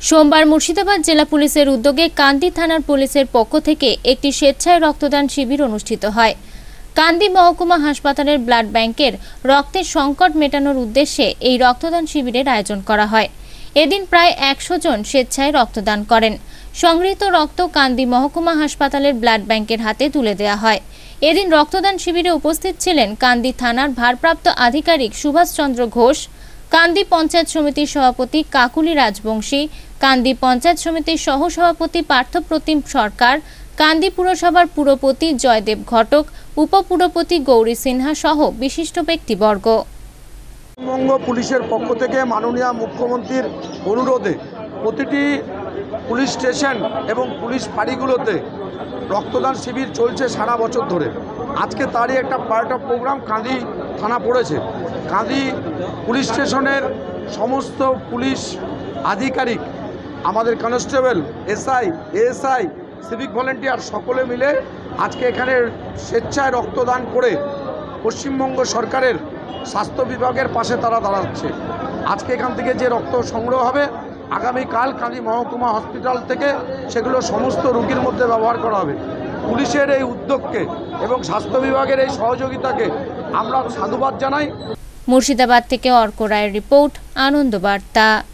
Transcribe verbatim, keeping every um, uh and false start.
সোমবার মুর্শিদাবাদ জেলা পুলিশের উদ্যোগে কান্দি থানার পুলিশের পক্ষ থেকে একটি স্বেচ্ছায় রক্তদান শিবির অনুষ্ঠিত হয়। কান্দি মহকুমা হাসপাতালের ব্লাড ব্যাংকের রক্তের সংকট মেটানোর উদ্দেশ্যে এই রক্তদান শিবিরের আয়োজন করা হয়। এদিন প্রায় একশো জন স্বেচ্ছায় রক্তদান করেন। সংগৃহীত রক্ত কান্দি মহকুমা হাসপাতালের ব্লাড ব্যাংকের হাতে তুলে দেওয়া হয়। এদিন রক্তদান শিবিরে উপস্থিত ছিলেন কান্দি থানার ভারপ্রাপ্ত আধিকারিক সুভাষচন্দ্র ঘোষ, কান্দি পঞ্চায়েত সমিতির সভাপতি কাকুলি রাজবংশী, কান্দি পঞ্চায়েত সমিতির সহসভাপতি পার্থপ্রতিম সরকার, কান্দি পুরসভার পুরপতি জয়দেব ঘটক, উপপুরপতি গৌরী সিনহা সহ বিশিষ্ট ব্যক্তিবর্গ। পশ্চিমবঙ্গ পুলিশের পক্ষ থেকে মাননীয় মুখ্যমন্ত্রীর অনুরোধে প্রতিটি পুলিশ স্টেশন এবং পুলিশ ফাঁড়িগুলোতে রক্তদান শিবির চলছে সারা বছর ধরে। আজকে তারই একটা পার্ট অফ প্রোগ্রাম কান্দি থানা পড়েছে। কান্দি পুলিশ স্টেশনের সমস্ত পুলিশ আধিকারিক, আমাদের constable, SI, ASI, civic volunteer সকলে মিলে আজকে এখানে স্বেচ্ছায় রক্তদান করে পশ্চিমবঙ্গ সরকারের স্বাস্থ্য বিভাগের পাশে তারা দাঁড়াচ্ছে। আজকে এখান থেকে যে রক্ত সংগ্রহ হবে আগামীকাল কান্দি মহকুমা হসপিটাল থেকে সেগুলো সমস্ত রোগীর মধ্যে ব্যবহার করা হবে। পুলিশের এই উদ্যোগকে এবং স্বাস্থ্য বিভাগের এই সহযোগিতাকে আমরা সাধুবাদ জানাই। মুর্শিদাবাদ থেকে অর্ক রায়ের রিপোর্ট, আনন্দ বার্তা।